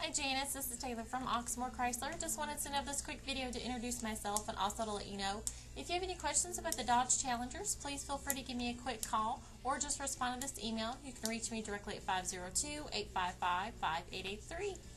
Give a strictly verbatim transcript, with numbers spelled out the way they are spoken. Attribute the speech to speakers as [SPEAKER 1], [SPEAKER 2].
[SPEAKER 1] Hi Janice, this is Taylor from Oxmoor Chrysler. Just wanted to send out this quick video to introduce myself and also to let you know if you have any questions about the Dodge Challengers, please feel free to give me a quick call or just respond to this email. You can reach me directly at five zero two, eight five five, five eight eight three.